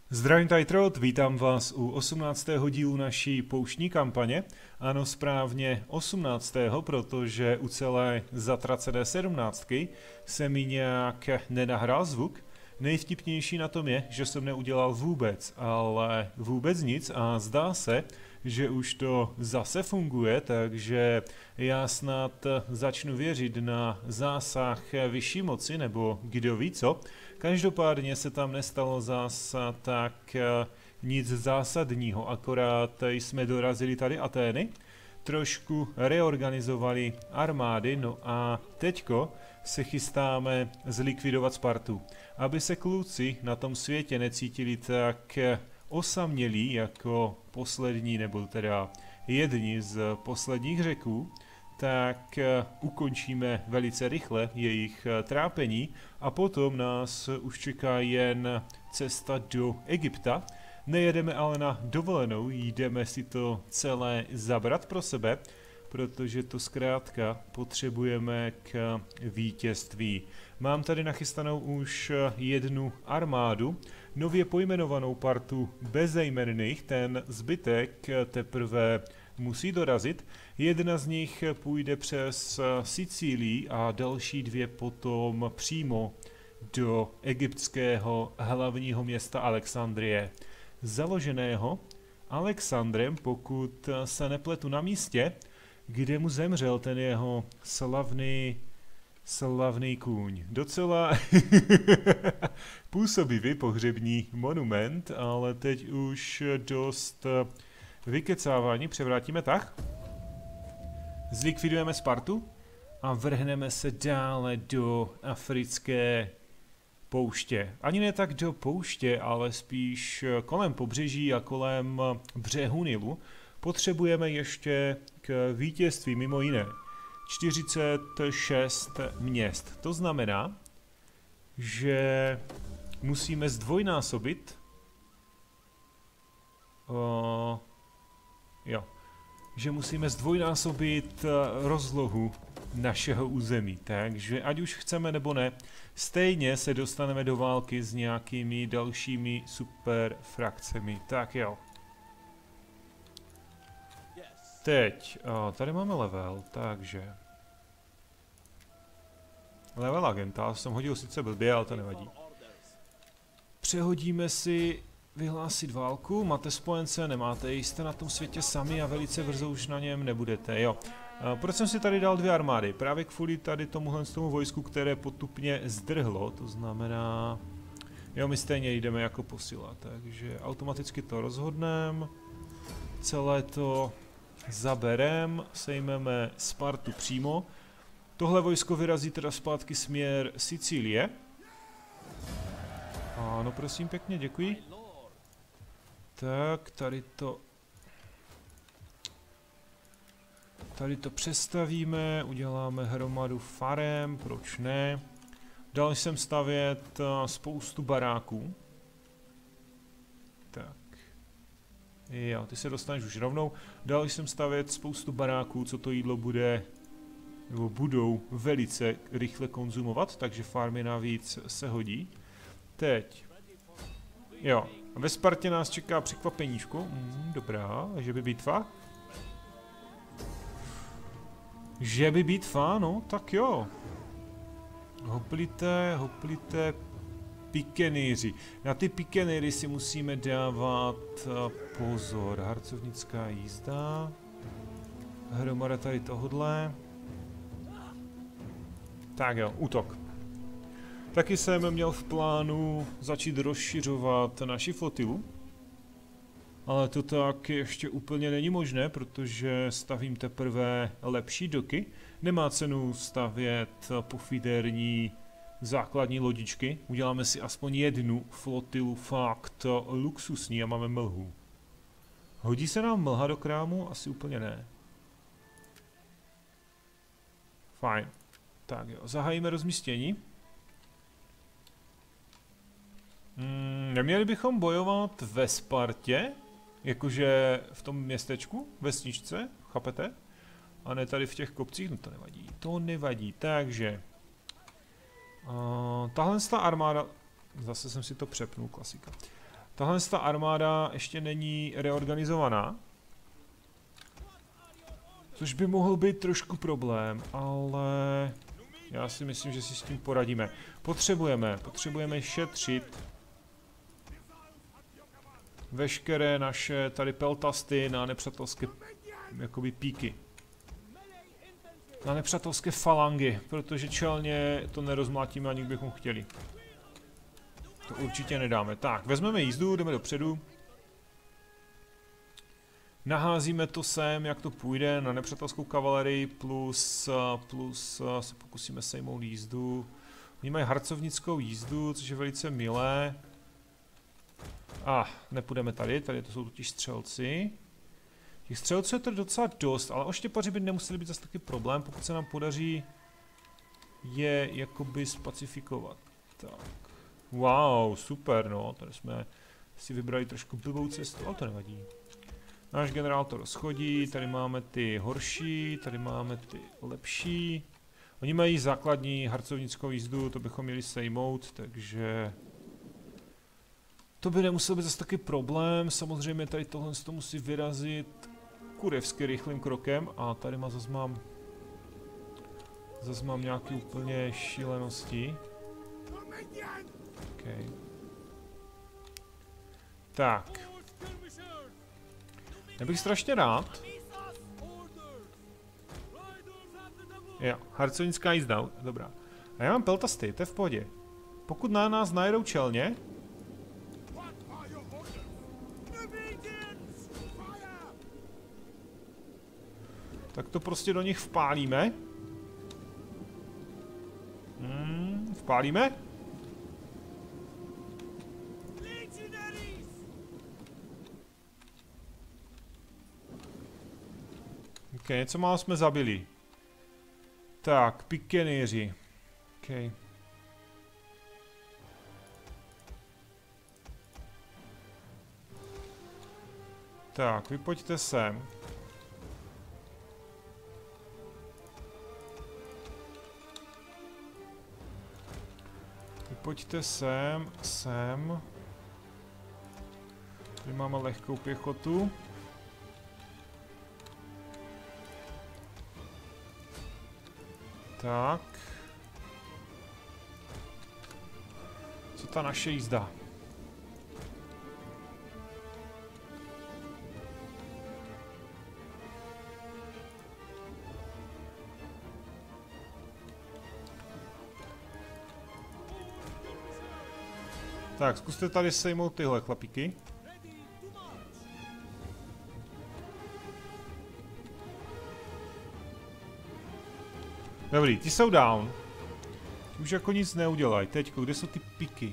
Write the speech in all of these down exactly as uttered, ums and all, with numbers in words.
Zdravím, tady Trot, vítám vás u osmnáctého dílu naší pouštní kampaně. Ano, správně osmnáctého, protože u celé zatracené sedmnáctky se mi nějak nenahrál zvuk. Nejvtipnější na tom je, že jsem neudělal vůbec, ale vůbec nic a zdá se, že už to zase funguje, takže já snad začnu věřit na zásah vyšší moci, nebo kdo ví co. Každopádně se tam nestalo zas tak nic zásadního, akorát jsme dorazili tady Atény, trošku reorganizovali armády, no a teďko se chystáme zlikvidovat Spartu, aby se kluci na tom světě necítili tak osamělí jako poslední, nebo teda jedni z posledních Řeků, tak ukončíme velice rychle jejich trápení a potom nás už čeká jen cesta do Egypta. Nejedeme ale na dovolenou, jdeme si to celé zabrat pro sebe, protože to zkrátka potřebujeme k vítězství. Mám tady nachystanou už jednu armádu, nově pojmenovanou partu bezejmenných, ten zbytek teprve musí dorazit. Jedna z nich půjde přes Sicílii a další dvě potom přímo do egyptského hlavního města Alexandrie. Založeného Alexandrem, pokud se nepletu, na místě, kde mu zemřel ten jeho slavný, slavný kůň. Docela působivý pohřební monument, ale teď už dost vykecávání. Převrátíme tah. Zlikvidujeme Spartu a vrhneme se dále do africké pouště. Ani ne tak do pouště, ale spíš kolem pobřeží a kolem břehu Nilu. Potřebujeme ještě k vítězství mimo jiné čtyřicet šest měst. To znamená, že musíme zdvojnásobit uh, jo, že musíme zdvojnásobit rozlohu našeho území. Takže ať už chceme nebo ne, stejně se dostaneme do války s nějakými dalšími super frakcemi. Tak jo. Teď, uh, tady máme level, takže level agenta, jsem hodil sice blbě, ale to nevadí. Přehodíme si vyhlásit válku, máte spojence, nemáte, jste na tom světě sami a velice brzo už na něm nebudete, jo. Uh, proč jsem si tady dal dvě armády? Právě kvůli tady tomuhle tomu vojsku, které potupně zdrhlo, to znamená, jo, my stejně jdeme jako posila, takže automaticky to rozhodneme, celé to zaberem, sejmeme Spartu přímo. Tohle vojsko vyrazí teda zpátky směr Sicílie. Ano, prosím pěkně, děkuji. Tak, tady to... Tady to přestavíme, uděláme hromadu farem, proč ne. Dal jsem stavět spoustu baráků. Tak. Jo, ty se dostaneš už rovnou. Dal jsem stavět spoustu baráků, co to jídlo bude, nebo budou velice rychle konzumovat, takže farmy navíc se hodí. Teď. Jo, ve Spartě nás čeká překvapeníčko. Mm, dobrá, že by bitva? Že by bitva, no, tak jo. Hoplité, hoplité pikeníři. Na ty pikeníry si musíme dávat pozor. Harcovnická jízda. Hromada tady tohodle. Tak jo, útok. Taky jsem měl v plánu začít rozšiřovat naši flotilu. Ale to tak ještě úplně není možné, protože stavím teprve lepší doky. Nemá cenu stavět pofidérní základní lodičky. Uděláme si aspoň jednu flotilu fakt luxusní a máme mlhu. Hodí se nám mlha do krámu? Asi úplně ne. Fajn. Tak jo, zahájíme rozmístění. Hmm, neměli bychom bojovat ve Spartě? Jakože v tom městečku? Vesničce? Chápete? A ne tady v těch kopcích? No to nevadí. To nevadí. Takže... Uh, tahle ta armáda... Zase jsem si to přepnul, klasika. Tahle ta armáda ještě není reorganizovaná. Což by mohl být trošku problém, ale já si myslím, že si s tím poradíme. Potřebujeme, potřebujeme šetřit veškeré naše tady peltasty na nepřátelské jakoby píky. Na nepřátelské falangy, protože čelně to nerozmlátíme, ani bychom chtěli. To určitě nedáme. Tak, vezmeme jízdu, jdeme dopředu. Naházíme to sem, jak to půjde, na nepřátelskou kavalerii, plus, plus se pokusíme sejmout jízdu. Oni mají harcovnickou jízdu, což je velice milé. A ah, nepůjdeme tady, tady to jsou totiž střelci. Těch střelců je to docela dost, ale oštěpaři by nemuseli být zase taky problém, pokud se nám podaří je jakoby spacifikovat. Tak. Wow, super, no, tady jsme si vybrali trošku blbou cestu, ale to nevadí. Náš generál to rozchodí, tady máme ty horší, tady máme ty lepší. Oni mají základní harcovnickou jízdu, to bychom měli sejmout, takže to by nemusel být zase taky problém. Samozřejmě tady tohle to musí vyrazit kurevsky rychlým krokem a tady má zase mám zase mám nějaké úplně šílenosti. Okay. Tak. Já bych strašně rád. Jo, harcovnická jízda, dobrá. A já mám peltasty, to je v pohodě. Pokud na nás najedou čelně, tak to prostě do nich vpálíme. Hmm, vpálíme? Ok, něco málo jsme zabili. Tak, pikeníři. Ok. Tak, vy pojďte sem. Vy pojďte sem, sem. Tady máme lehkou pěchotu. Tak. Co ta naše jízda? Tak, zkuste tady sejmout tyhle chlapíky. Dobrý, ty jsou down. Už jako nic neudělají. Teďko, kde jsou ty piky?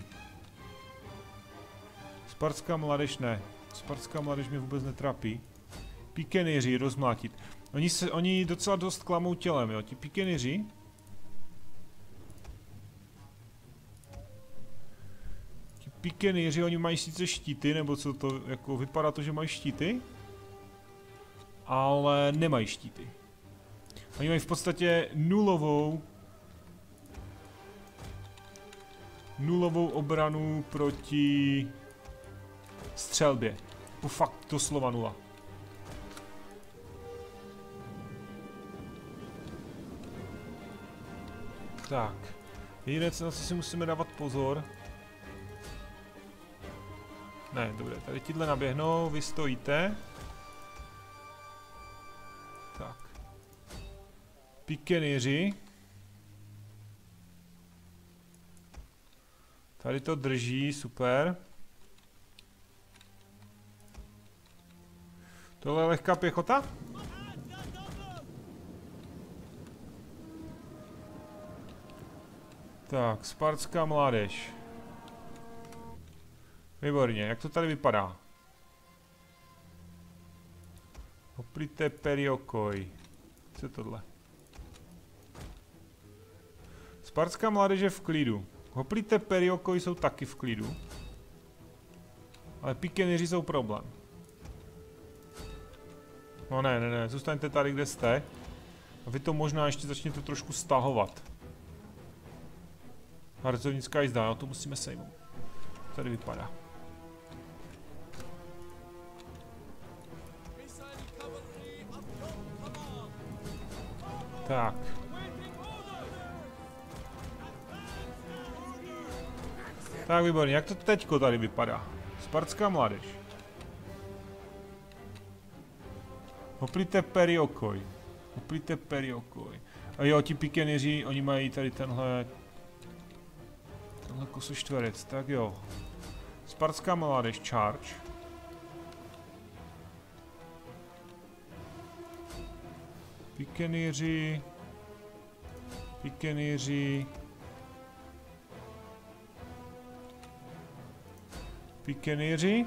Spartská mládež ne. Spartská mládež mě vůbec netrápí. Pikeníři rozmlátit. Oni se, oni docela dost klamou tělem, jo, ti pikeníři. Ti pikeníři, oni mají sice štíty, nebo co to, jako vypadá to, že mají štíty. Ale nemají štíty. Oni mají v podstatě nulovou nulovou obranu proti střelbě. Po fakt doslova nula. Tak. Jediné, co na co si musíme dávat pozor. Ne, dobré, tady tíhle naběhnou, vy stojíte. Tak. Pikeníři. Tady to drží, super. Tohle je lehká pěchota? Tak, spartská mládež. Výborně, jak to tady vypadá? Oplité periokoj. Co je tohle? Spartská mládež je v klidu. Hoplité periokoj jsou taky v klidu. Ale pikeníři jsou problém. No ne, ne, ne, zůstaňte tady, kde jste. A vy to možná ještě začněte trošku stahovat. Harcovnická jízda, no to musíme sejmout. Tady vypadá. Tak. Tak výborně, jak to teďko tady vypadá? Spartská mládež. Hoplite periokoj. Hoplite periokoj. A jo, ti pikeniři, oni mají tady tenhle... Tenhle kosočtverec, tak jo. Spartská mládež, charge. Pikeniři... Pikeniři... Pikeniři.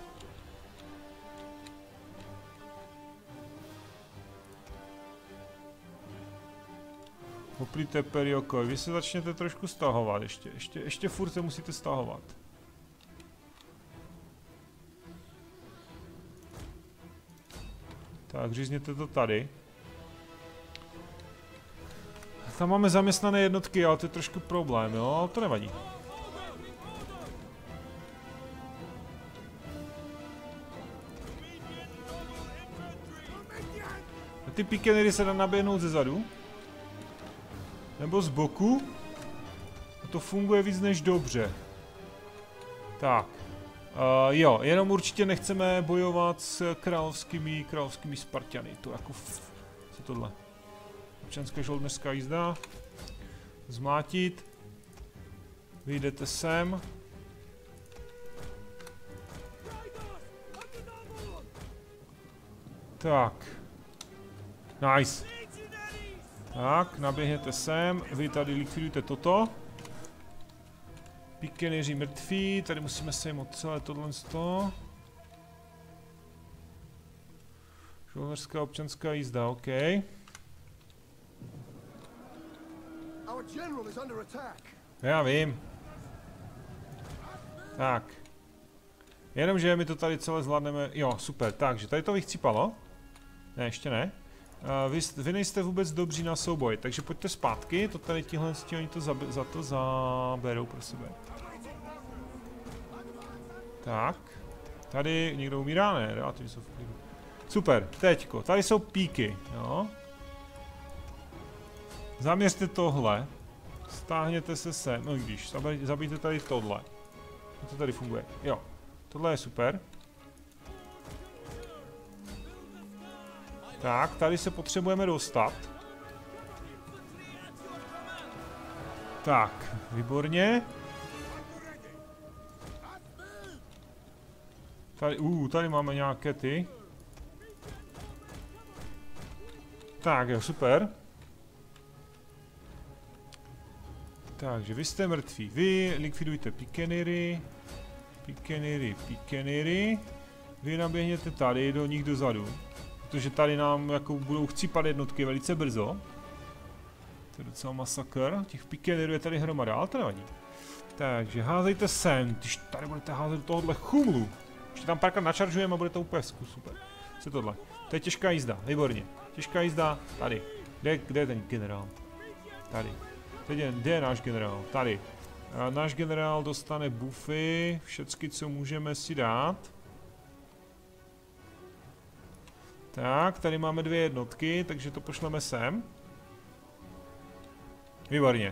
Hoplite periokoj. Vy se začněte trošku stahovat ještě. Ještě, ještě furt se musíte stahovat. Tak, řízněte to tady. Tam máme zaměstnané jednotky, ale to je trošku problém, jo, ale to nevadí. A ty pikenery se dá naběhnout ze zadu? Nebo z boku? A to funguje víc než dobře. Tak. Uh, jo, jenom určitě nechceme bojovat s královskými, královskými Sparťany. To jako... F... Co tohle? Občanská žoldneřská jízda. Zmátit. Vyjdete sem. Tak. Nice. Tak, naběhněte sem. Vy tady likvidujete toto. Pikeneři mrtví. Tady musíme sejmout celé tohle z toho. Žoldneřská občanská jízda, OK. Já vím. Tak. Jenomže my to tady celé zvládneme. Jo, super. Takže tady to vychcípalo. Ne, ještě ne. Uh, vy, vy nejste vůbec dobří na souboj, takže pojďte zpátky. To tady tihle oni to za, za to zaberou pro sebe. Tak. Tady někdo umírá, ne? Relativně jsou v klidu. Super, teďko. Tady jsou píky, jo. Zaměřte tohle. Stáhněte se sem, no když, zabijte tady tohle. To tady funguje, jo. Tohle je super. Tak, tady se potřebujeme dostat. Tak, výborně. Tady, uh, tady máme nějaké ty. Tak, jo, super. Takže vy jste mrtví. Vy likvidujte pikenery. Pikenery, pikenery. Vy naběhněte tady do nich dozadu. Protože tady nám jako budou chcípat jednotky velice brzo. To je docela masakr. Těch pikenerů je tady hromada, ale to nevadí. Takže házejte sem, když tady budete házet do tohohle chumlu. Ještě tam párkrát načaržujeme a bude to úplně super. Co je tohle? To je těžká jízda, výborně. Těžká jízda, tady. Kde, kde je ten generál? Tady. Teď je, kde je náš generál? Tady. A náš generál dostane buffy, všecky, co můžeme si dát. Tak, tady máme dvě jednotky, takže to pošleme sem. Výborně.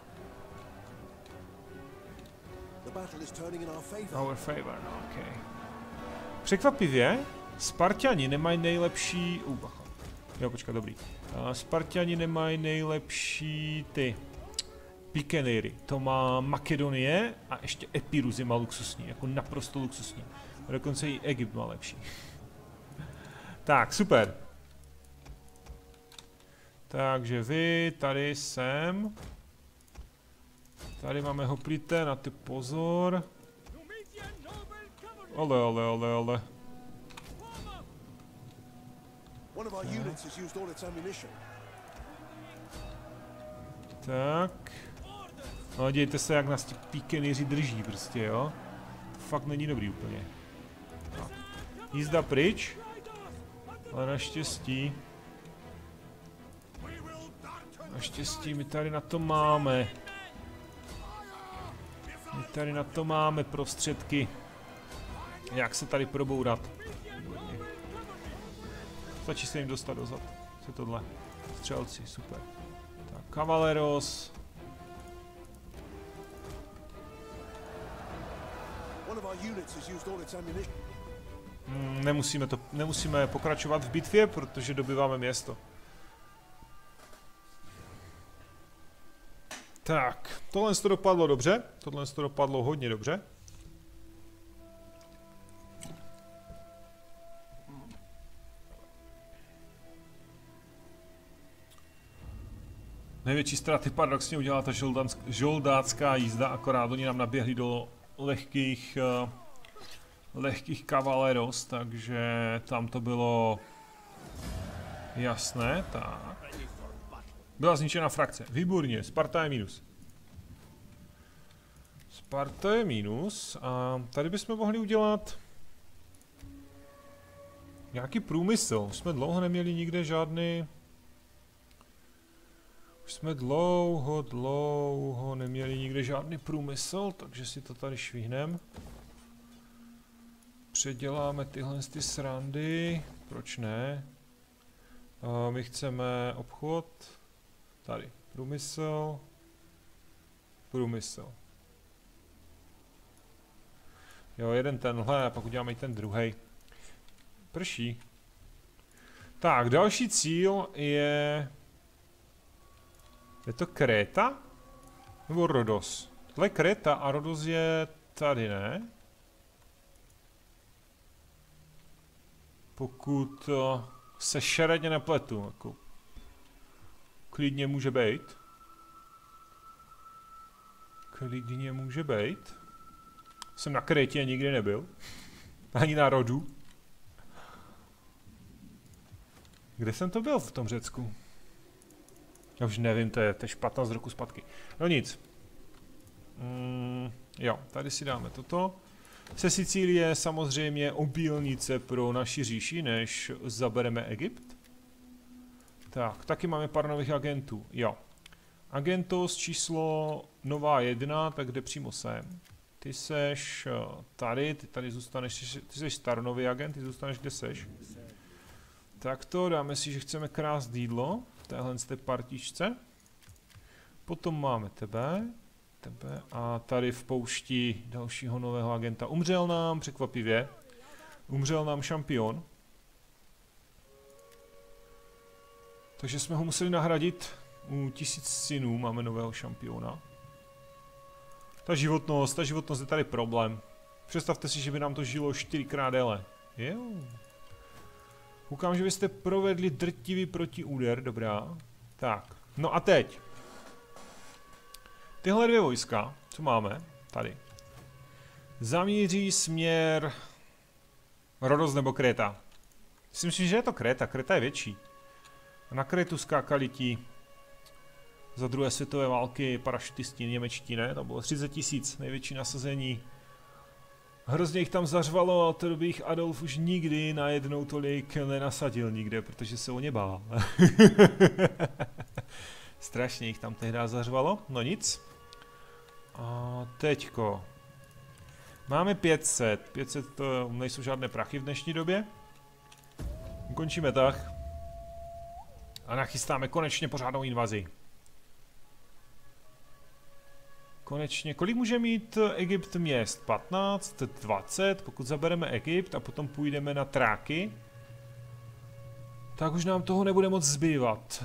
Our favor, ok. Překvapivě, Sparťani nemají nejlepší... Uh, bacha. Jo, počkat, dobrý. Uh, Sparťani nemají nejlepší ty... Pikenery. To má Makedonie a ještě Epirus je má luxusní, jako naprosto luxusní. A dokonce i Egypt má lepší. Tak, super. Takže vy tady sem. Tady máme hoplite, na ty pozor. Ole, ole, ole, ole. Tak. No, dějte se, jak nás ti pikeneři drží prostě, jo. To fakt není dobrý úplně. Tak. Jízda pryč. Ale naštěstí. Naštěstí my tady na to máme. My tady na to máme prostředky. Jak se tady probourat. Stačí se jim dostat dozad. Co je tohle? Střelci, super. Tak, Cavaleros. Hmm, nemusíme, to, nemusíme pokračovat v bitvě, protože dobyváme město. Tak, tohle to dopadlo dobře. Tohle to dopadlo hodně dobře. Největší ztráty paradoxně udělala ta žoldácká jízda, akorát oni nám naběhli do lehkých, uh, lehkých Cavaleros, takže tam to bylo jasné. Tak. Byla zničena frakce. Výborně, Sparta je minus. Sparta je minus a tady bychom mohli udělat nějaký průmysl. Už jsme dlouho neměli nikde žádný... Už jsme dlouho, dlouho neměli nikde žádný průmysl, takže si to tady švihneme. Předěláme tyhle ty srandy. Proč ne? A my chceme obchod. Tady. Průmysl. Průmysl. Jo, jeden tenhle a pak uděláme i ten druhý. Prší. Tak, další cíl je... Je to Kréta? Nebo Rodos? Tohle je Kréta a Rodos je tady, ne? Pokud uh, se šeredně nepletu, jako klidně může být. Klidně může být. Jsem na Krétě nikdy nebyl. Ani na Rodu. Kde jsem to byl v tom Řecku? Já už nevím, to je, to je patnáct roku zpátky. No nic. Mm, jo, tady si dáme toto. Se Sicílie samozřejmě obilnice pro naši říši, než zabereme Egypt. Tak, taky máme pár nových agentů. Jo. Agentos číslo nová jedna, tak jde přímo sem. Ty seš tady, ty tady zůstaneš, ty seš staronový agent, ty zůstaneš kde seš. Tak to dáme si, že chceme krást jídlo. Téhle z té partičce. Potom máme tebe, tebe a tady v poušti dalšího nového agenta. Umřel nám, překvapivě, umřel nám šampion. Takže jsme ho museli nahradit. U tisíc synů máme nového šampiona. Ta životnost, ta životnost je tady problém. Představte si, že by nám to žilo čtyřikrát déle. Jo. Koukám, že byste provedli drtivý protiúder, dobrá. Tak, no a teď. Tyhle dvě vojska, co máme, tady. Zamíří směr Rodos nebo Kréta. Myslím si, že je to Kréta, Kréta je větší. Na Krétu skákali ti za druhé světové války parašutisti němečtí, ne? To bylo třicet tisíc, největší nasazení. Hrozně jich tam zařvalo a od té doby jich Adolf už nikdy najednou tolik nenasadil nikde, protože se o ně bál. Strašně jich tam tehdy zařvalo, no nic. A teďko. Máme pět set, pět set to nejsou žádné prachy v dnešní době. Ukončíme tah. A nachystáme konečně pořádnou invazi. Konečně, kolik může mít Egypt měst? patnáct, dvacet, pokud zabereme Egypt a potom půjdeme na Tráky, tak už nám toho nebude moc zbývat.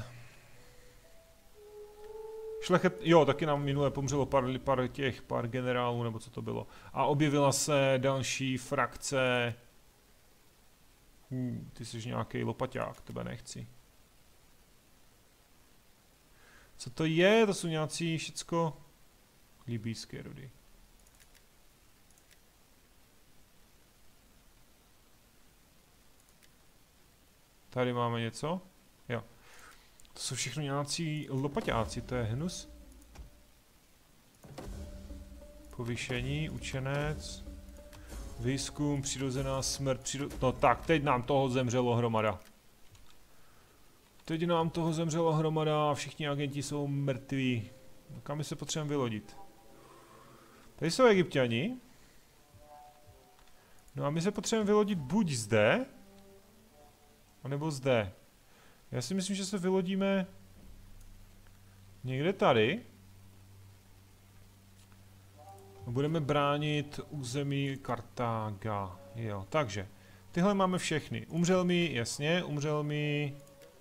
Šlechet, jo, taky nám minule pomřelo pár, pár těch, pár generálů, nebo co to bylo. A objevila se další frakce. Uh, ty jsi nějaký lopaťák, tebe nechci. Co to je? To jsou nějací všecko... libýské rody. Tady máme něco? Jo. To jsou všechno nějací lopaťáci, to je hnus. Povýšení, učenec, výzkum, přirozená smrt, přiro... No tak, teď nám toho zemřelo hromada. Teď nám toho zemřelo hromada a všichni agenti jsou mrtví. Kam my se potřebujeme vylodit? Tady jsou Egypťani. No a my se potřebujeme vylodit buď zde, anebo zde. Já si myslím, že se vylodíme někde tady. Budeme bránit území Kartága. Jo, takže. Tyhle máme všechny. Umřel mi, jasně, umřel mi...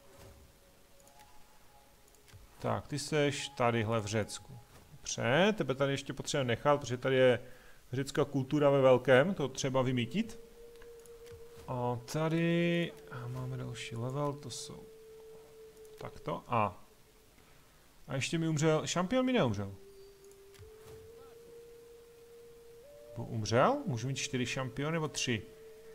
Tak, ty seš tadyhle v Řecku. Dobře, tebe tady ještě potřebujeme nechat, protože tady je řecká kultura ve velkém, to třeba vymítit. A tady a máme další level, to jsou takto. A. A ještě mi umřel, šampion mi neumřel. Bo umřel? Můžu mít čtyři šampiony nebo tři?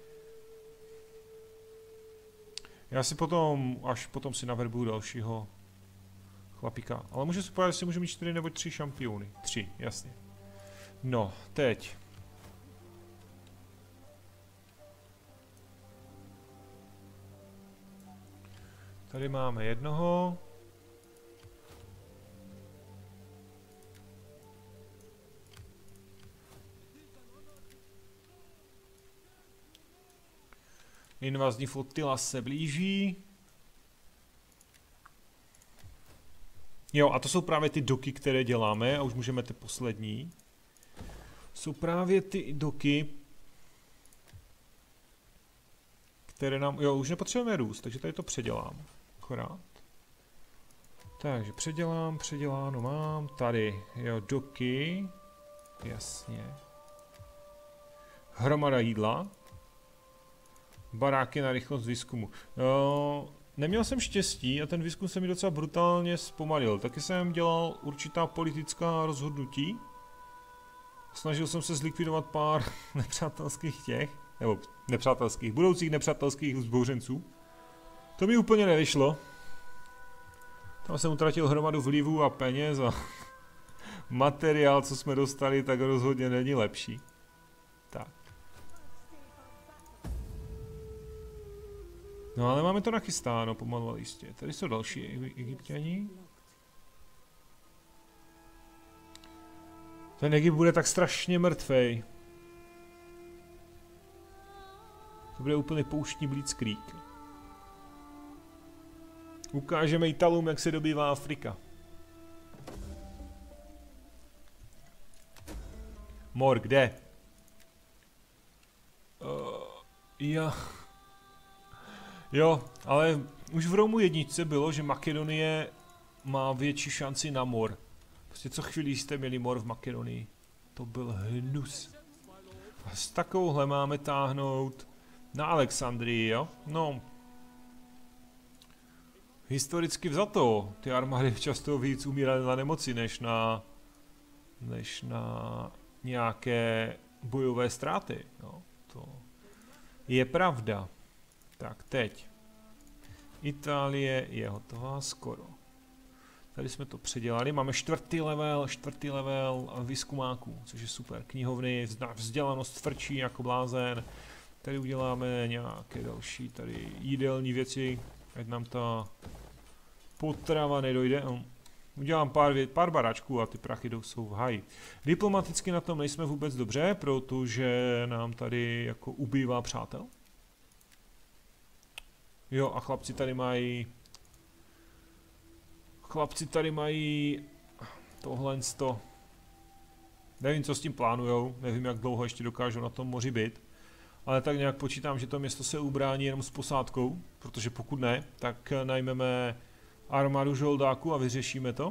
Já si potom, až potom si naverbuju dalšího chlapíka. Ale můžu si povedat, jestli můžu mít čtyři nebo tři šampiony. Tři, jasně. No, teď. Tady máme jednoho. Invazní flotila se blíží. Jo, a to jsou právě ty doky, které děláme, a už můžeme ty poslední. Jsou právě ty doky, které nám, jo, už nepotřebujeme růst, takže tady to předělám, akorát. Takže předělám, předěláno mám, tady, jo, doky, jasně. Hromada jídla. Baráky na rychlost výzkumu. Jo, neměl jsem štěstí a ten výzkum se mi docela brutálně zpomalil. Taky jsem dělal určitá politická rozhodnutí. Snažil jsem se zlikvidovat pár nepřátelských těch, nebo nepřátelských, budoucích nepřátelských vzbouřenců. To mi úplně nevyšlo. Tam jsem utratil hromadu vlivů a peněz a materiál, co jsme dostali, tak rozhodně není lepší. Tak. No ale máme to nachystáno pomalu a jistě. Tady jsou další Egypťani. Ten Egypt bude tak strašně mrtvej. To bude úplně pouštní blitzkrieg. Ukážeme Italům, jak se dobývá Afrika. Mor, kde? Uh, já... Jo, ale už v Romu jedničce bylo, že Makedonie má větší šanci na mor. Prostě co chvíli jste měli mor v Makedonii. To byl hnus. A s takovouhle máme táhnout na Alexandrii, jo? No. Historicky vzato, ty armády často víc umíraly na nemoci, než na... než na nějaké bojové ztráty, jo? To je pravda. Tak, teď. Itálie je hotová skoro. Tady jsme to předělali. Máme čtvrtý level, čtvrtý level výzkumáků, což je super. Knihovny, vzdělanost frčí jako blázen. Tady uděláme nějaké další tady jídelní věci, ať nám ta potrava nedojde. Udělám pár, pár baráčků a ty prachy jsou v haji. Diplomaticky na tom nejsme vůbec dobře, protože nám tady jako ubývá přátel. Jo, a chlapci tady mají... Chlapci tady mají... Tohle sto. Nevím, co s tím plánujou, nevím, jak dlouho ještě dokážou na tom moři být. Ale tak nějak počítám, že to město se ubrání jenom s posádkou, protože pokud ne, tak najmeme armádu žoldáků a vyřešíme to.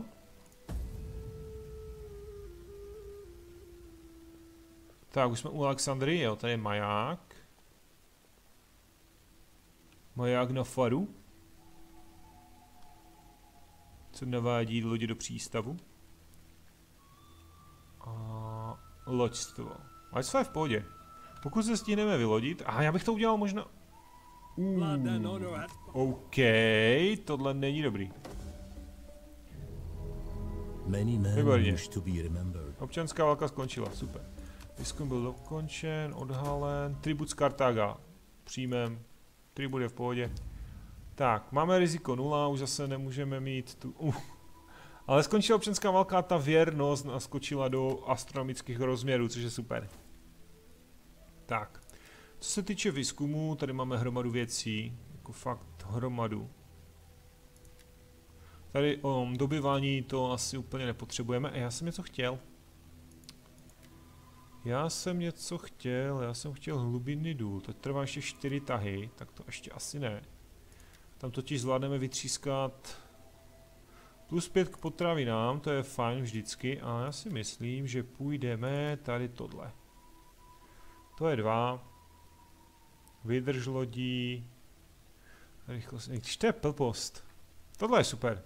Tak, už jsme u Alexandrie, jo, tady je maják. Maják na faru. Co navádí lodi do přístavu. A loďstvo. Loďstvo je v pohodě. Pokud se stihneme vylodit... Aha, já bych to udělal možná... Uh, OK, tohle není dobrý. Výborně. Občanská válka skončila, super. Výzkum byl dokončen, odhalen. Tribut z Kartága. Přijmem. Tribut je v pohodě. Tak, máme riziko nula, už zase nemůžeme mít tu... Uh. Ale skončila občanská válka, ta věrnost naskočila do astronomických rozměrů, což je super. Tak, co se týče výzkumu, tady máme hromadu věcí, jako fakt hromadu. Tady o um, dobyvání to asi úplně nepotřebujeme. A já jsem něco chtěl. Já jsem něco chtěl, já jsem chtěl hlubinný důl. To trvá ještě čtyři tahy, tak to ještě asi ne. Tam totiž zvládneme vytřískat plus pět k potravinám, to je fajn vždycky. A já si myslím, že půjdeme tady tohle. To je dva. Vydrž lodí. Rychlost. Když to je blbost. Tohle je super.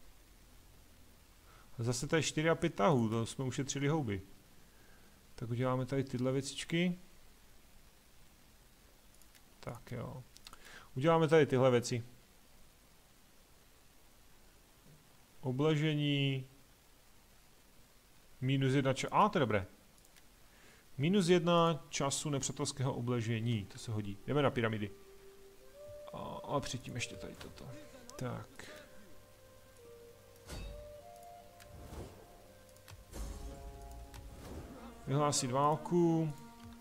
A zase tady čtyři a pět tahů, to jsme ušetřili houby. Tak uděláme tady tyhle věcičky. Tak jo. Uděláme tady tyhle věci. Obležení. Minus jedna času. A, to je dobré. Minus jedna času nepřátelského obležení. To se hodí. Jdeme na pyramidy. A, a předtím ještě tady toto. Tak. Vyhlásit válku.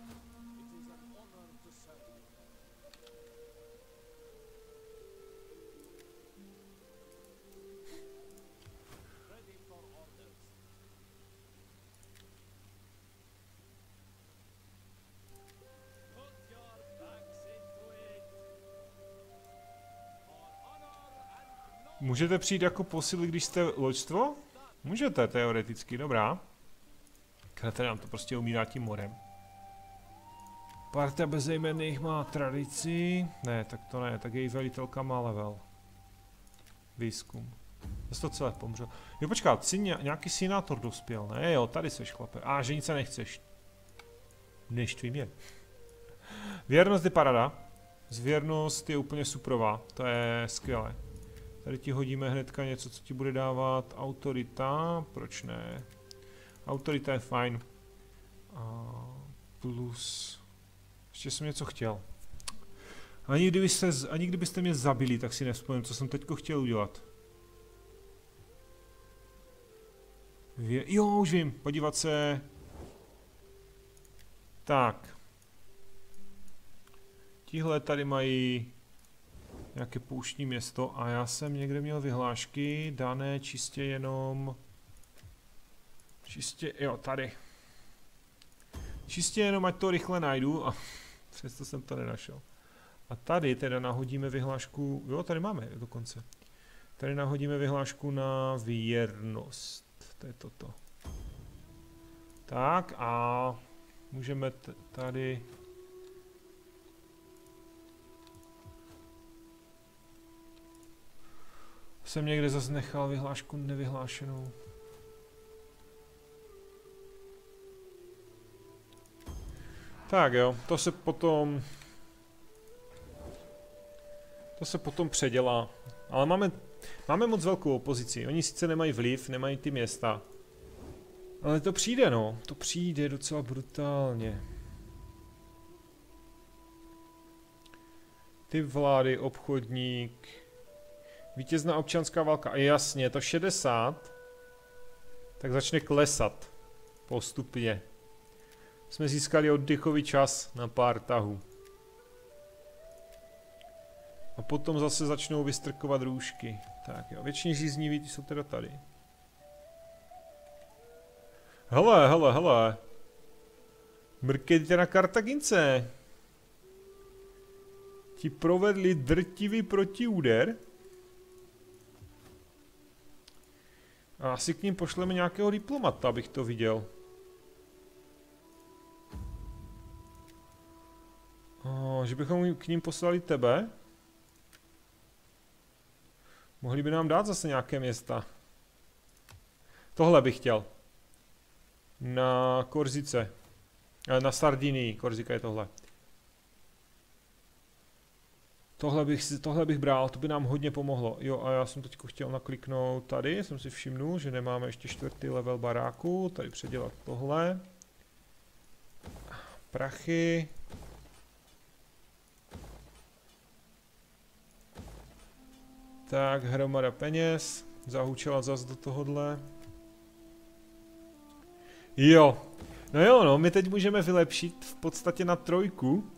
Můžete přijít jako posily, když jste loďstvo? Můžete, teoreticky, dobrá. Tady nám to prostě umírá tím morem. Parta bezejmenných má tradici. Ne, tak to ne, tak její velitelka má level. Výzkum. Zase to celé pomřel. Jo, počkat, jsi nějaký senátor dospěl, ne? Jo, tady seš, chlape. A, že nic se nechceš. Neštví mě. Věrnost je parada. Zvěrnost je úplně suprová, to je skvělé. Tady ti hodíme hnedka něco, co ti bude dávat autorita, proč ne? Autorita je fajn. A plus... Ještě jsem něco chtěl. Ani, kdybyste, ani kdybyste mě zabili, tak si nevzpomínám, co jsem teďko chtěl udělat. Vě... Jo, už vím, podívat se... Tak. Tihle tady mají nějaké pouštní město a já jsem někde měl vyhlášky dané čistě jenom... Čistě, jo, tady. Čistě jenom, ať to rychle najdu a přesto jsem to nenašel. A tady teda nahodíme vyhlášku, jo, tady máme dokonce. Tady nahodíme vyhlášku na věrnost. To je toto. Tak a můžeme tady... Jsem někde zase nechal vyhlášku nevyhlášenou. Tak jo, to se potom... To se potom předělá. Ale máme, máme moc velkou opozici. Oni sice nemají vliv, nemají ty města. Ale to přijde, no. To přijde docela brutálně. Ty vlády, obchodník... Vítězná občanská válka. A jasně, to šedesát. Tak začne klesat. Postupně. Jsme získali oddychový čas na pár tahů. A potom zase začnou vystrkovat růžky. Tak jo, většině žízniví, ty jsou teda tady. Hele, hele, hele. Mrkejte na Kartagince. Ti provedli drtivý protiúder. A asi k ním pošleme nějakého diplomata, abych to viděl. O, že bychom k ním poslali tebe. Mohli by nám dát zase nějaké města. Tohle bych chtěl. Na Korzice. Na Sardinii. Korzika je tohle. Tohle bych, tohle bych bral, to by nám hodně pomohlo. Jo, a já jsem teď chtěl nakliknout tady, jsem si všimnul, že nemáme ještě čtvrtý level baráku. Tady předělat tohle. Prachy. Tak, hromada peněz. Zahučela zas do tohohle. Jo. No jo, no, my teď můžeme vylepšit v podstatě na trojku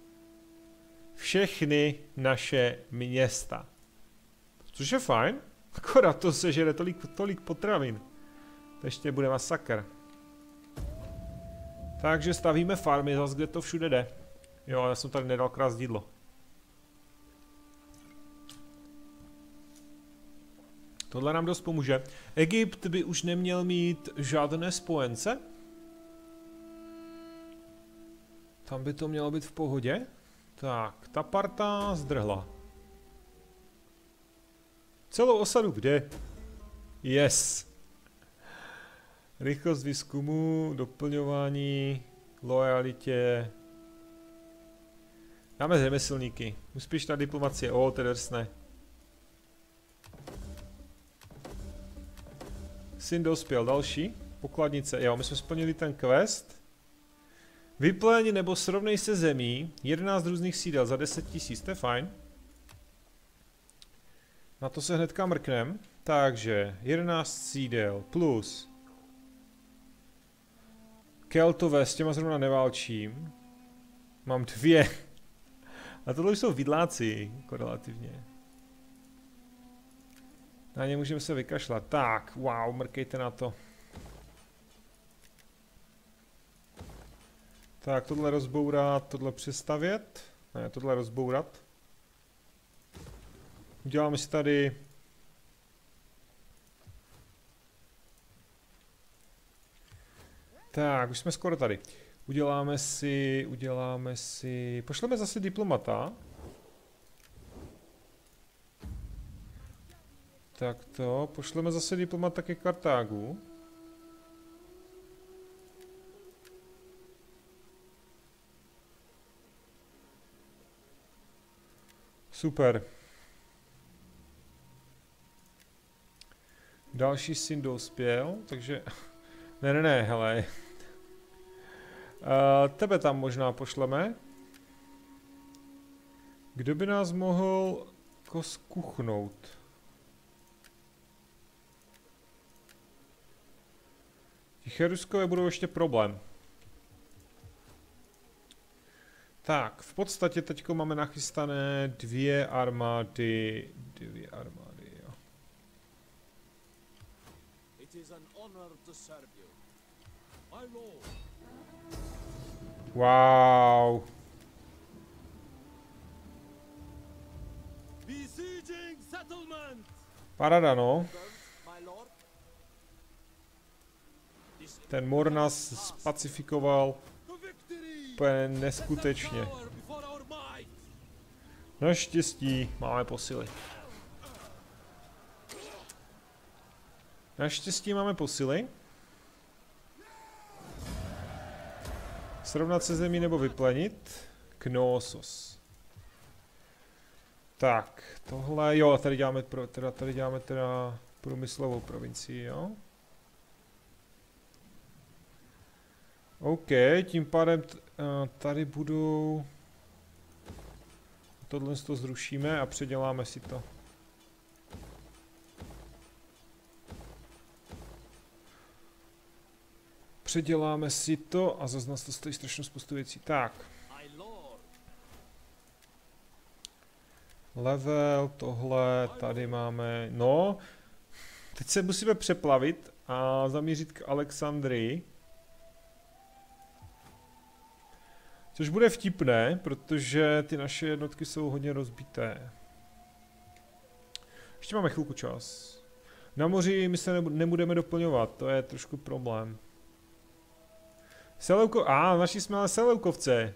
všechny naše města. Což je fajn. Akorát to sežere tolik, tolik potravin. To ještě bude masakr. Takže stavíme farmy, zase kde to všude jde. Jo, já jsem tady nedal krást jídlo. Tohle nám dost pomůže. Egypt by už neměl mít žádné spojence. Tam by to mělo být v pohodě. Tak, ta parta zdrhla. Celou osadu kde? Yes. Rychlost výzkumu, doplňování, lojalitě. Dáme řemeslníky. Úspěšná diplomacie, o, to je drsné. Syn dospěl, další. Pokladnice, jo, my jsme splnili ten quest. Vypleň nebo srovnej se zemí, jedenáct různých sídel za deset tisíc, to je fajn. Na to se hnedka mrknem. Takže jedenáct sídel plus Keltové, s těma zrovna neválčím. Mám dvě. A tohle jsou vidláci, jako relativně. Na ně můžeme se vykašlat. Tak, wow, mrkejte na to. Tak, tohle rozbourat, tohle přestavět. Ne, tohle rozbourat. Uděláme si tady... Tak, už jsme skoro tady. Uděláme si, uděláme si... Pošleme zase diplomata. Tak to, pošleme zase diplomata ke Kartágu. Super. Další syn dospěl, takže... Ne, ne, ne, hele. Uh, tebe tam možná pošleme. Kdo by nás mohl kuchnout? Ti Cheruskové budou ještě problém. Tak, v podstatě teďko máme nachystané dvě armády. Dvě armády, jo. Wow. Parada, no. Ten mor nás spacifikoval úplně neskutečně. Naštěstí máme posily. Naštěstí máme posily. Srovnat se zemí nebo vyplenit. Knossos. Tak, tohle, jo, tady děláme, pro, teda, tady děláme teda průmyslovou provincii, jo. OK, tím pádem tady budou... Tohle to zrušíme a předěláme si to. Předěláme si to a zase nás to stojí strašnou spoustu věcí. Tak. Level, tohle, tady máme, no. Teď se musíme přeplavit a zamířit k Alexandrii. Což bude vtipné, protože ty naše jednotky jsou hodně rozbité. Ještě máme chvilku čas. Na moři my se nebudeme doplňovat, to je trošku problém. Seleuko, a ah, naši jsme ale Seleukovce.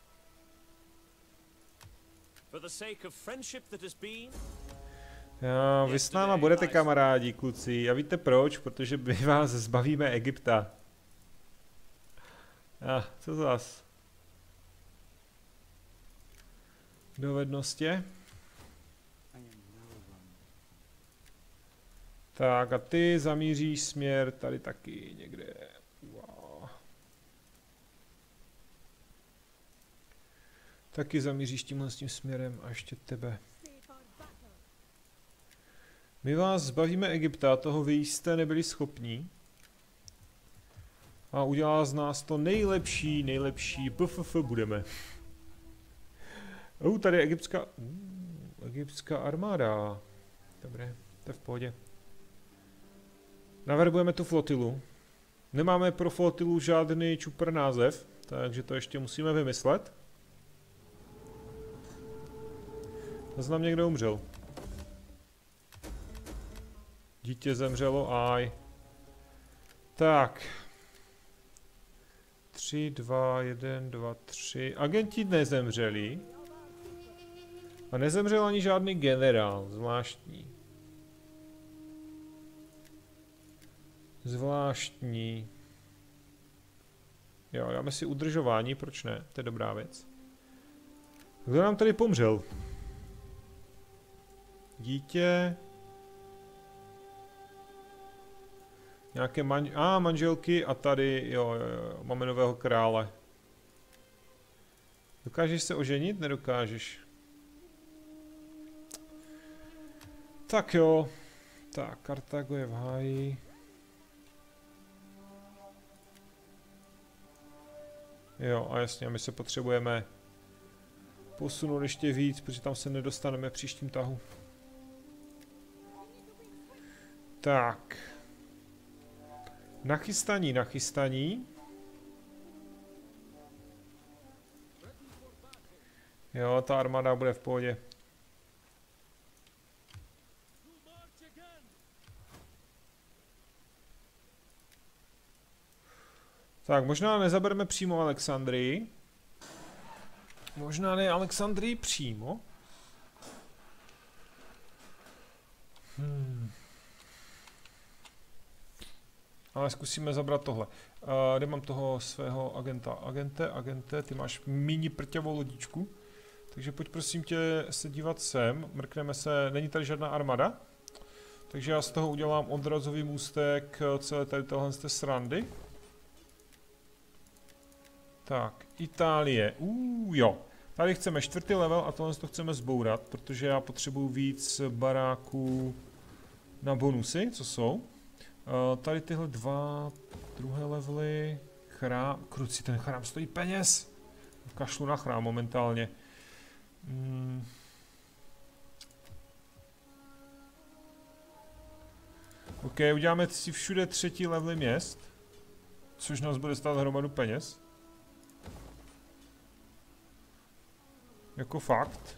Jo, vy s náma budete kamarádi, kluci. A víte proč? Protože my vás zbavíme Egypta. A, co zas? Dovednosti. Tak a ty zamíříš směr tady taky někde. Wow. Taky zamíříš tímhle s tím směrem a ještě tebe. My vás zbavíme Egypta, toho vy jste nebyli schopní. A udělá z nás to nejlepší, nejlepší B F F budeme. Oh, tady je egyptská, uh, egyptská armáda. Dobré. To je v pohodě. Naverbujeme tu flotilu. Nemáme pro flotilu žádný čupr název, takže to ještě musíme vymyslet. Zase nám někdo umřel. Dítě zemřelo, aj. Tak. Tři, dva, jeden, dva, tři. Agenti nezemřeli. A nezemřel ani žádný generál, zvláštní. Zvláštní. Jo, dáme si udržování, proč ne? To je dobrá věc. Kdo nám tady pomřel? Dítě. Nějaké man... A, manželky a tady, jo, jo, jo, máme nového krále. Dokážeš se oženit? Nedokážeš. Tak jo. Tak, Kartágo je v háji. Jo, a jasně, my se potřebujeme posunout ještě víc, protože tam se nedostaneme v příštím tahu. Tak. Nachystaní, nachystaní. Jo, ta armáda bude v pohodě. Tak, možná nezabereme přímo Alexandrii. Možná ne Alexandrii přímo. Hmm. Ale zkusíme zabrat tohle. Uh, kde mám toho svého agenta? Agente, agente, ty máš mini prťavou lodičku. Takže pojď prosím tě se dívat sem. Mrkneme se, není tady žádná armada. Takže já z toho udělám odrazový můstek celé tady téhle z té srandy. Tak, Itálie. Uuu, jo. Tady chceme čtvrtý level a tohle to chceme zbourat, protože já potřebuju víc baráků na bonusy, co jsou. Uh, tady tyhle dva druhé levely. Chrám, kruci, ten chrám stojí peněz. Kašlu na chrám momentálně. Hmm. OK, uděláme si všude třetí levely měst, což nás bude stát hromadu peněz. Jako fakt.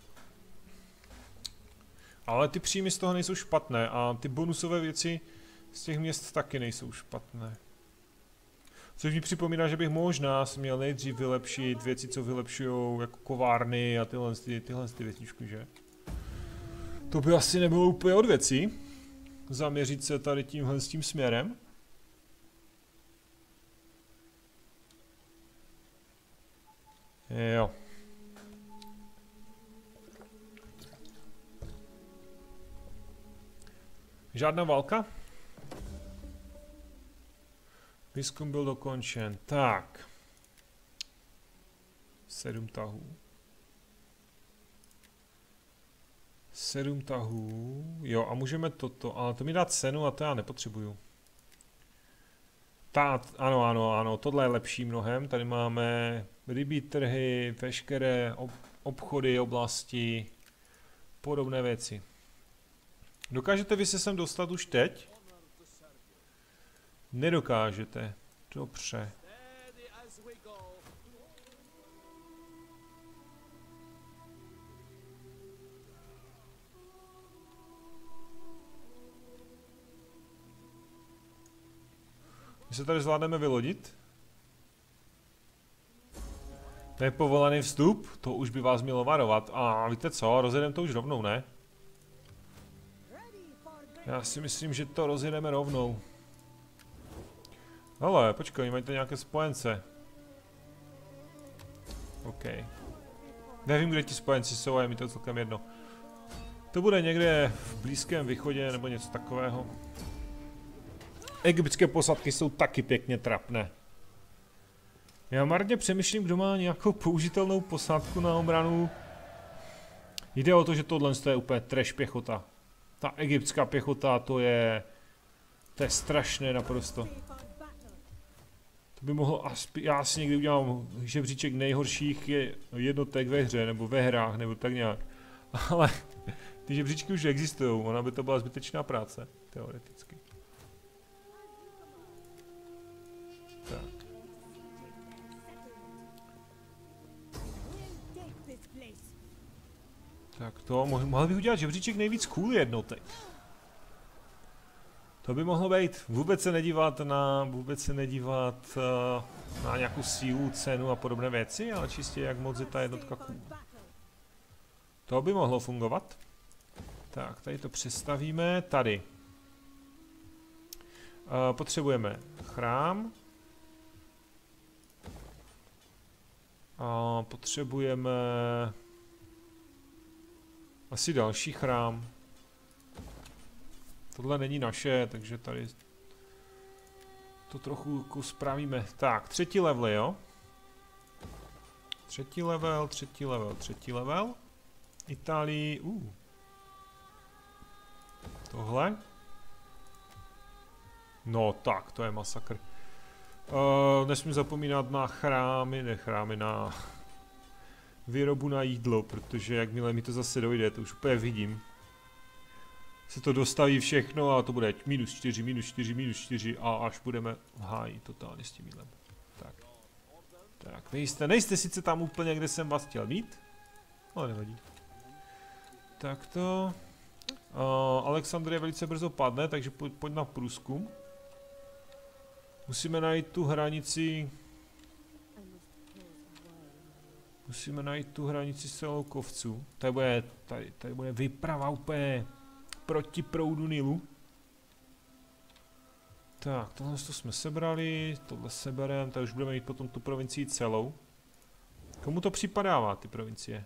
Ale ty příjmy z toho nejsou špatné a ty bonusové věci z těch měst taky nejsou špatné. Což mi připomíná, že bych možná měl nejdřív vylepšit věci, co vylepšují jako kovárny a tyhle, ty, tyhle ty věcičky, že? To by asi nebylo úplně od věcí. Zaměřit se tady tímhle s tím směrem. Jo. Žádná válka? Výzkum byl dokončen. Tak. Sedm tahů. Sedm tahů. Jo, a můžeme toto. Ale to mi dá cenu a to já nepotřebuju. Ta, ano, ano, ano, tohle je lepší mnohem. Tady máme rybí trhy, veškeré ob obchody, oblasti, podobné věci. Dokážete vy se sem dostat už teď? Nedokážete. Dobře. My se tady zvládneme vylodit? Nepovolený vstup? To už by vás mělo varovat. A víte co, rozjedeme to už rovnou, ne? Já si myslím, že to rozjedeme rovnou. Ale počkej, mají to nějaké spojence. OK. Nevím, kde ti spojenci jsou, a je mi to celkem jedno. To bude někde v Blízkém východě nebo něco takového. Egyptské posádky jsou taky pěkně trapné. Já marně přemýšlím, kdo má nějakou použitelnou posádku na obranu. Jde o to, že tohle je úplně trash pěchota. Ta egyptská pěchota, to je... To je strašné naprosto. To by mohlo... Aspi, já si někdy udělám žebříček nejhorších jednotek ve hře, nebo ve hrách, nebo tak nějak. Ale Ty žebříčky už existují, ona by to byla zbytečná práce, teoreticky. Tak. Tak to, mohl bych udělat žebříček nejvíc cool jednotek. To by mohlo být, vůbec se nedívat na, vůbec se nedívat uh, na nějakou sílu, cenu a podobné věci, ale čistě jak moc je ta jednotka cool. To by mohlo fungovat. Tak, tady to přestavíme, tady. Uh, potřebujeme chrám. A potřebujeme asi další chrám. Tohle není naše, takže tady to trochu jako spravíme. Tak, třetí level, jo? Třetí level, třetí level, třetí level. Itálii, uh. Tohle. No tak, to je masakr. Uh, nesmím zapomínat na chrámy, ne chrámy, na výrobu na jídlo, protože jakmile mi to zase dojde, to už úplně vidím. Se to dostaví všechno a to bude minus čtyři, minus čtyři, minus čtyři a až budeme v háji totálně s tím jídlem. Tak. Tak, nejste, nejste sice tam úplně, kde jsem vás chtěl mít, ale nevadí. Tak to. Uh, Alexandrie velice brzo padne, takže pojď, pojď na průzkum. Musíme najít tu hranici. Musíme najít tu hranici s celou kovců. Tady bude, tady, tady bude výprava úplně proti proudu Nilu. Tak, tohle to jsme sebrali, tohle sebereme, tady už budeme mít potom tu provincii celou. Komu to připadává, ty provincie?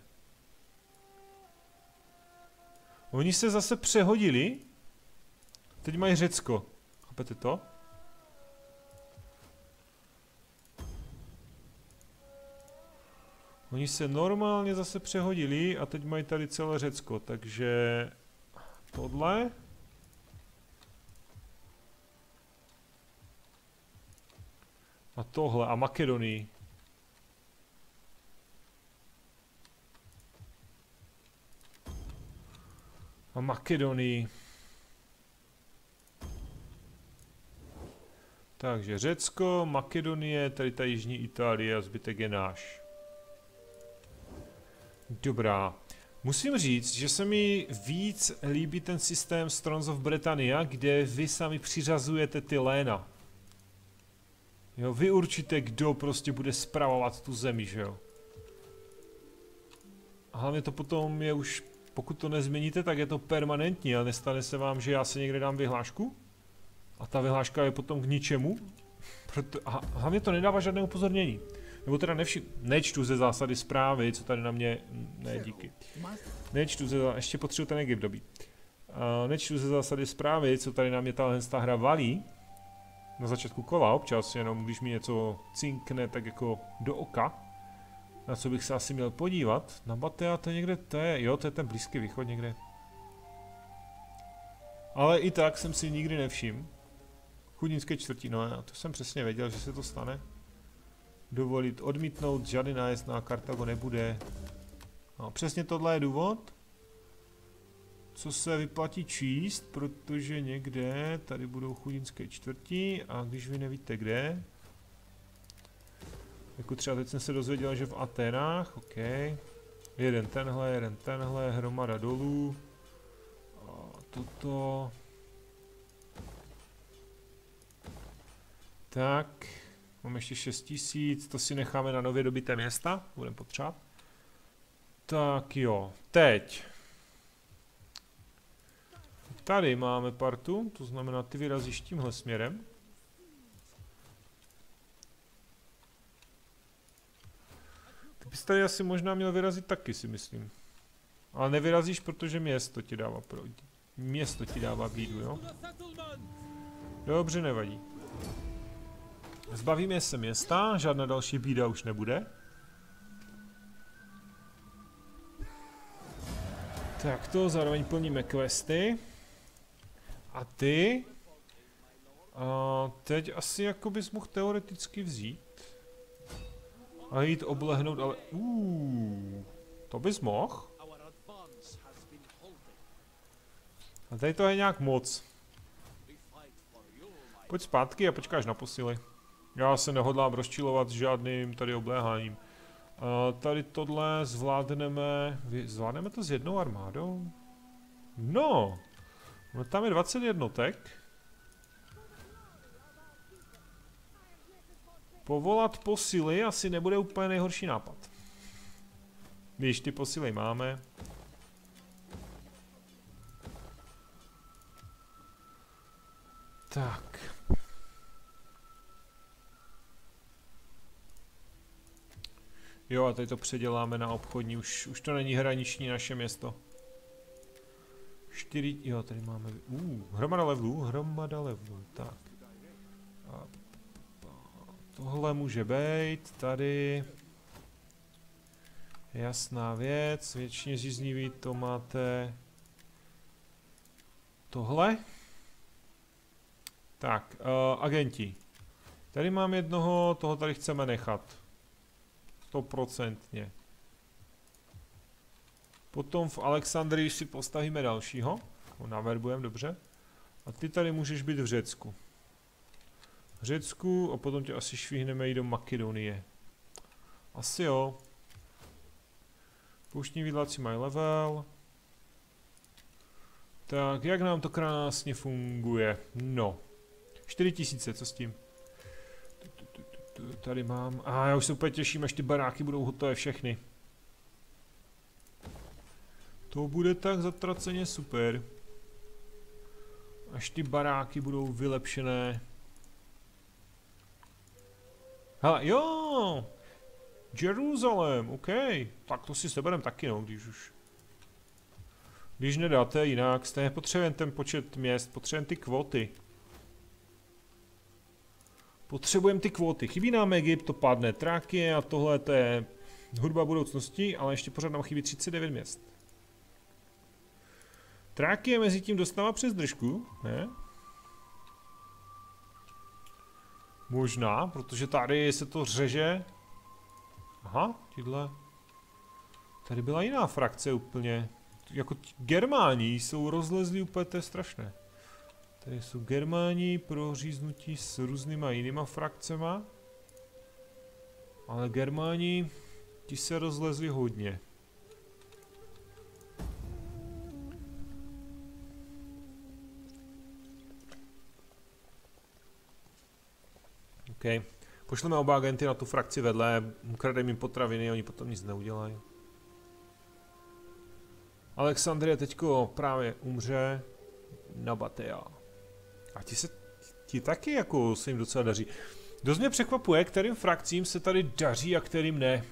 Oni se zase přehodili. Teď mají Řecko. Chápete to? Oni se normálně zase přehodili a teď mají tady celé Řecko, takže tohle. A tohle a Makedonii. A Makedonii. Takže Řecko, Makedonie, tady ta jižní Itálie a zbytek je náš. Dobrá. Musím říct, že se mi víc líbí ten systém Thrones of Britannia, kde vy sami přiřazujete ty léna. Jo, vy určitě, kdo prostě bude spravovat tu zemi, že jo. A hlavně to potom je už, pokud to nezměníte, tak je to permanentní a nestane se vám, že já si někde dám vyhlášku a ta vyhláška je potom k ničemu. Proto, a hlavně to nedává žádné upozornění. Nebo teda nevši, nečtu ze zásady zprávy, co tady na mě, ne díky. Nečtu ze, ještě potřebuji ten Egypt dobít. Uh, nečtu ze zásady zprávy, co tady na mě tahle hra valí. Na začátku kola občas, jenom když mi něco cinkne tak jako do oka. Na co bych se asi měl podívat. Na Batea to je někde, to je, jo, to je ten Blízký východ někde. Ale i tak jsem si nikdy nevšiml. Chudnické čtvrtí, no já to jsem přesně věděl, že se to stane. Dovolit odmítnout, žádný nájezd na Kartago nebude. No, přesně tohle je důvod, co se vyplatí číst, protože někde tady budou chudinské čtvrtí a když vy nevíte kde, jako třeba teď jsem se dozvěděl, že v Aténách, ok, jeden tenhle, jeden tenhle, hromada dolů, a toto, tak, mám ještě šest tisíc, to si necháme na nově dobité města, budeme potřebovat. Tak jo, teď. Tady máme partu, to znamená, ty vyrazíš tímhle směrem. Ty bys tady asi možná měl vyrazit taky, si myslím. Ale nevyrazíš, protože město ti dává pro... Město ti dává bídu, jo? Dobře, nevadí. Zbavíme se města, žádná další bída už nebude. Tak to, zároveň plníme questy. A ty? A teď asi jako bys mohl teoreticky vzít. A jít oblehnout, ale... Uuu, to bys mohl? A tady to je nějak moc. Pojď zpátky a počkáš na posily. Já se nehodlám rozčilovat s žádným tady obléháním. Uh, tady tohle zvládneme... Zvládneme to s jednou armádou? No! No tam je dvacet jednotek. Povolat posily asi nebude úplně nejhorší nápad. Když ty posily máme. Tak. Jo, a tady to předěláme na obchodní, už, už to není hraniční naše město. Čtyři, jo, tady máme, uh, hromada levelů, hromada levelů, tak. A tohle může být, tady. Jasná věc, věčně říznivý, to máte. Tohle. Tak, uh, agenti. Tady mám jednoho, toho tady chceme nechat. Stoprocentně. Potom v Alexandrii si postavíme dalšího. Ho naverbujeme, dobře. A ty tady můžeš být v Řecku. V Řecku a potom tě asi švihneme i do Makedonie. Asi jo. Pouštní výdlaci mají level. Tak, jak nám to krásně funguje? No. čtyři tisíce, co s tím? Tady mám... A ah, já už se úplně těším, až ty baráky budou hotové všechny. To bude tak zatraceně super. Až ty baráky budou vylepšené. Hele, jo! Jeruzalém, OK. Tak to si seberem taky, no, když už... Když nedáte jinak, stejně potřebujeme ten počet měst, potřebujeme ty kvóty. Potřebujeme ty kvóty. Chybí nám Egypt, to padne. Trákie a tohle to je hudba budoucnosti, ale ještě pořád nám chybí třicet devět měst. Trákie mezi tím dostává přes držku, ne? Možná, protože tady se to řeže. Aha, tyhle. Tady byla jiná frakce úplně. Jako Germáni jsou rozlezlí úplně, to je strašné. Tady jsou Germáni pro říznutí s různýma jinýma frakcema. Ale Germáni, ti se rozlezli hodně. OK. Pošleme oba agenty na tu frakci vedle, ukrademe jim potraviny, oni potom nic neudělají. Alexandrie teďko právě umře. Nabatea. A ti se, ti taky jako se jim docela daří. Dost mě překvapuje, kterým frakcím se tady daří a kterým ne.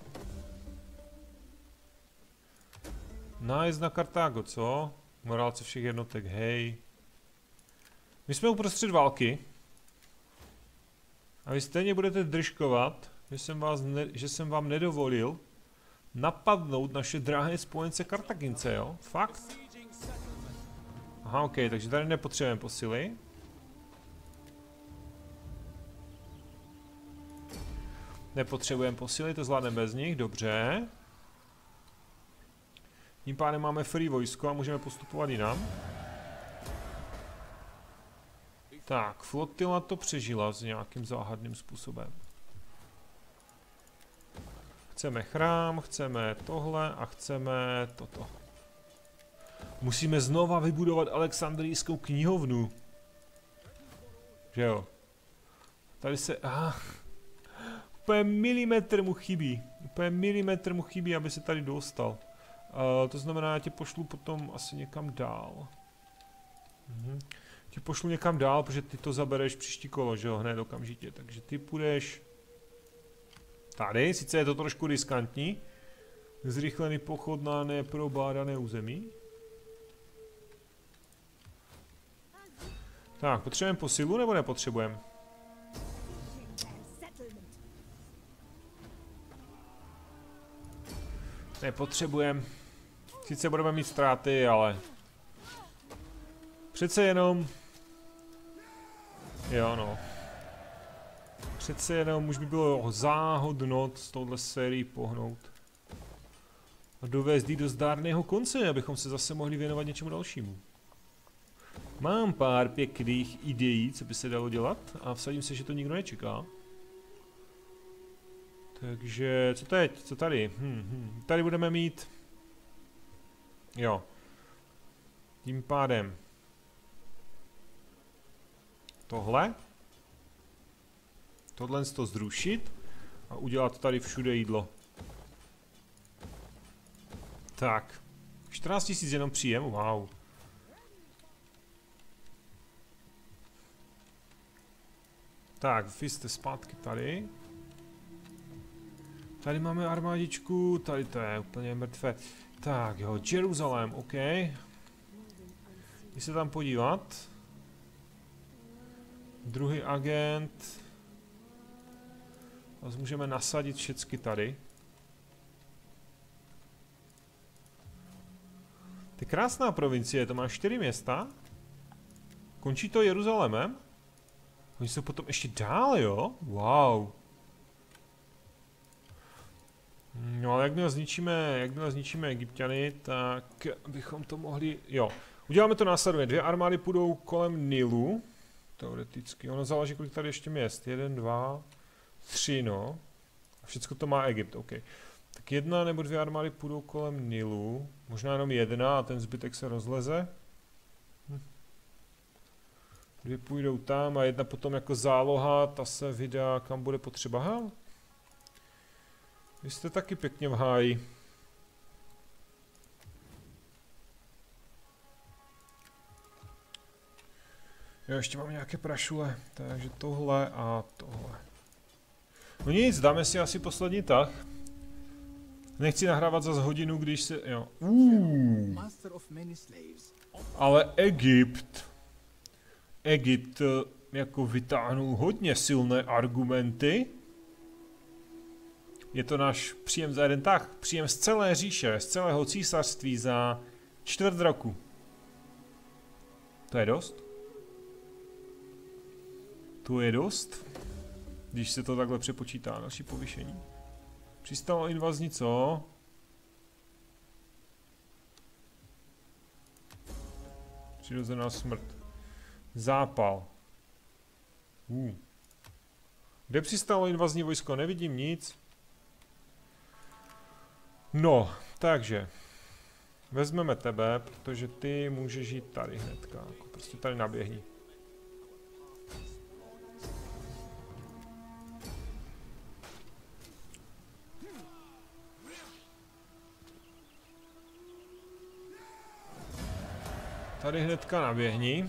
Nájezd na Kartágo, co? Morálce všech jednotek, hej. My jsme uprostřed války. A vy stejně budete držkovat, že jsem, vás ne, že jsem vám nedovolil napadnout naše drahé spojence Kartagince, jo? Fakt? Aha, ok, takže tady nepotřebujeme posily. Nepotřebujeme posily, to zvládneme bez nich, dobře. Tím pádem máme free vojsko a můžeme postupovat jinam. Tak, flotila to přežila s nějakým záhadným způsobem. Chceme chrám, chceme tohle a chceme toto. Musíme znova vybudovat Alexandrijskou knihovnu. Že jo? Tady se... Ah, úplně milimetr mu chybí. Úplně milimetr mu chybí, aby se tady dostal. Uh, to znamená, já tě pošlu potom asi někam dál. Mhm. Tě pošlu někam dál, protože ty to zabereš příští kolo, že jo? Hned okamžitě. Takže ty půjdeš... Tady, sice je to trošku riskantní. Zrychlený pochod na neprobádané území. Tak, potřebujeme posilu nebo nepotřebujeme? Nepotřebujeme. Sice budeme mít ztráty, ale... Přece jenom... Jo, no. Přece jenom už by bylo záhodno z touhle sérii pohnout. A dovést jí do zdárného konce, abychom se zase mohli věnovat něčemu dalšímu. Mám pár pěkných ideí, co by se dalo dělat a vsadím se, že to nikdo nečeká. Takže, co teď? Co tady? Hm, hm. Tady budeme mít... Jo. Tím pádem... Tohle. Tohle to zrušit a udělat tady všude jídlo. Tak. čtrnáct tisíc jenom příjem, wow. Tak, vy jste zpátky tady. Tady máme armádičku, tady to je úplně mrtvé. Tak jo, Jeruzalém, OK. Jdi se tam podívat. Druhý agent. A můžeme nasadit všechny tady. To je krásná provincie, to má čtyři města. Končí to Jeruzalémem. Oni jsou potom ještě dál, jo? Wow. No ale jakmile zničíme, jakmile zničíme Egypťany, tak bychom to mohli, jo. Uděláme to následovně, dvě armády půjdou kolem Nilu. Teoreticky, ono záleží, kolik tady ještě měst. Jeden, dva, tři, no. A všecko to má Egypt, OK. Tak jedna nebo dvě armády půjdou kolem Nilu. Možná jenom jedna a ten zbytek se rozleze. Hm. Dvě půjdou tam a jedna potom jako záloha, ta se vydá, kam bude potřeba. Ha? Vy jste taky pěkně v háji. Jo, ještě mám nějaké prašule, takže tohle a tohle. No nic, dáme si asi poslední tah. Nechci nahrávat zas hodinu, když se, jo. Uh. Ale Egypt. Egypt jako vytáhnul hodně silné argumenty. Je to náš příjem za jeden tah. Příjem z celé říše, z celého císařství za čtvrt roku. To je dost? To je dost? Když se to takhle přepočítá, další povýšení. Přistalo invazní, co? Přirozená smrt. Zápal. Uh. Kde přistalo invazní vojsko? Nevidím nic. No, takže. Vezmeme tebe, protože ty můžeš jít tady hnedka. Jako prostě tady naběhni. Tady hnedka naběhni.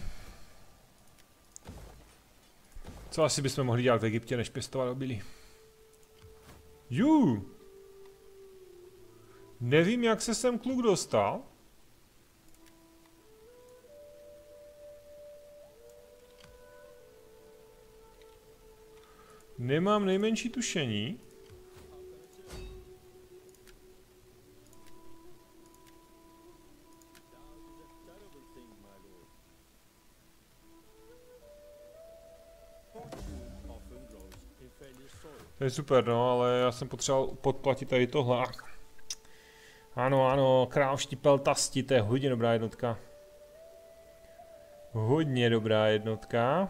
Co asi bychom mohli dělat v Egyptě, než pěstovat obilí? Jú! Nevím, jak se sem kluk dostal. Nemám nejmenší tušení. To je super, no, ale já jsem potřeboval podplatit tady tohle. Ano, ano, královští peltasti, to je hodně dobrá jednotka. Hodně dobrá jednotka.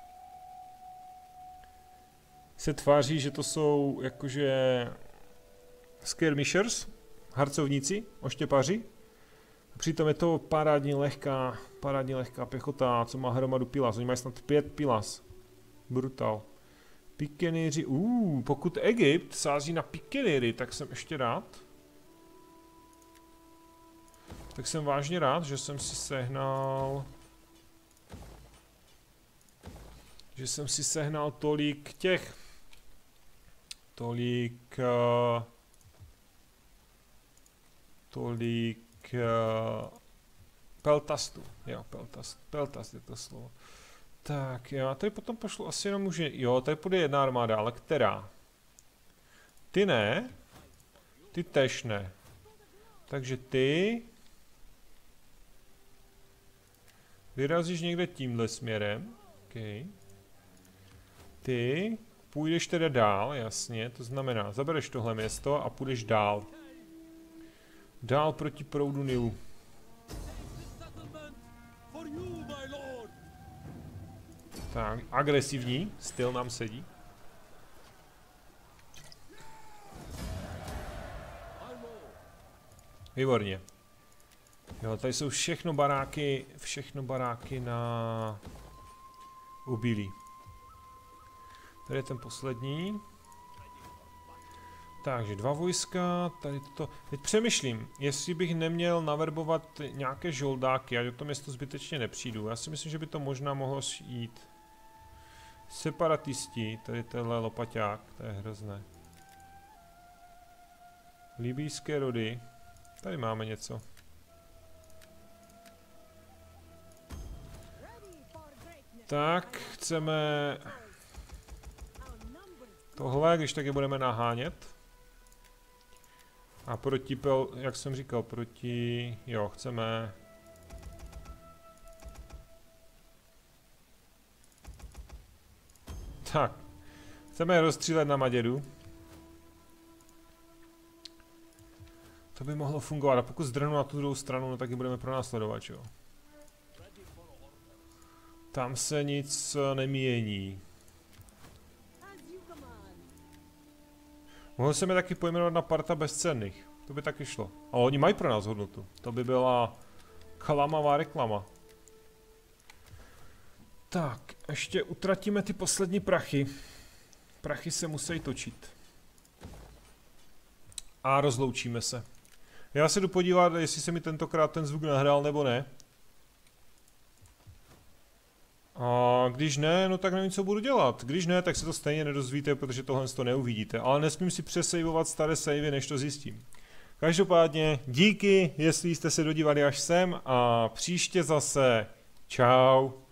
Se tváří, že to jsou jakože skirmishers, harcovníci, oštěpaři. Přitom je to parádní lehká, parádní lehká pěchota, co má hromadu pilas. Oni mají snad pět pilas. Brutal. Pikeneři, uh, pokud Egypt sází na pikenery, tak jsem ještě rád. Tak jsem vážně rád, že jsem si sehnal... Že jsem si sehnal tolik těch... Tolik... Uh, tolik... Uh, peltastů. Jo, peltast. Peltast je to slovo. Tak, já tady potom pošlu asi jenom už... Jo, tady půjde jedna armáda, ale která? Ty ne. Ty tež ne. Takže ty... Vyrazíš někde tímhle směrem. Okay. Ty půjdeš teda dál, jasně, to znamená, zabereš tohle město a půjdeš dál. Dál proti proudu Nilu. Tak, agresivní styl nám sedí. Výborně. Jo, tady jsou všechno baráky, všechno baráky na ubílí. Tady je ten poslední. Takže dva vojska, tady to. Teď přemýšlím, jestli bych neměl naverbovat nějaké žoldáky, ať o to město zbytečně nepřijdu. Já si myslím, že by to možná mohlo jít. Separatisti, tady tenhle lopaťák, to je hrozné. Libijské rody, tady máme něco. Tak, chceme tohle, když tak je budeme nahánět. A proti, pel, jak jsem říkal, proti, jo, chceme... Tak, chceme je rozstřílet na Madědu. To by mohlo fungovat, a pokud zdrhnu na tu druhou stranu, no tak ji budeme pronásledovat, jo. Tam se nic nemění. Mohl jsem je taky pojmenovat na parta bezcenných. To by taky šlo. Ale oni mají pro nás hodnotu. To by byla klamavá reklama. Tak, ještě utratíme ty poslední prachy. Prachy se musí točit. A rozloučíme se. Já se jdu podívat, jestli se mi tentokrát ten zvuk nahrál nebo ne. A když ne, no tak nevím, co budu dělat. Když ne, tak se to stejně nedozvíte, protože tohle to neuvidíte. Ale nesmím si přesejvovat staré savey, než to zjistím. Každopádně díky, jestli jste se dodívali až sem a příště zase. Čau.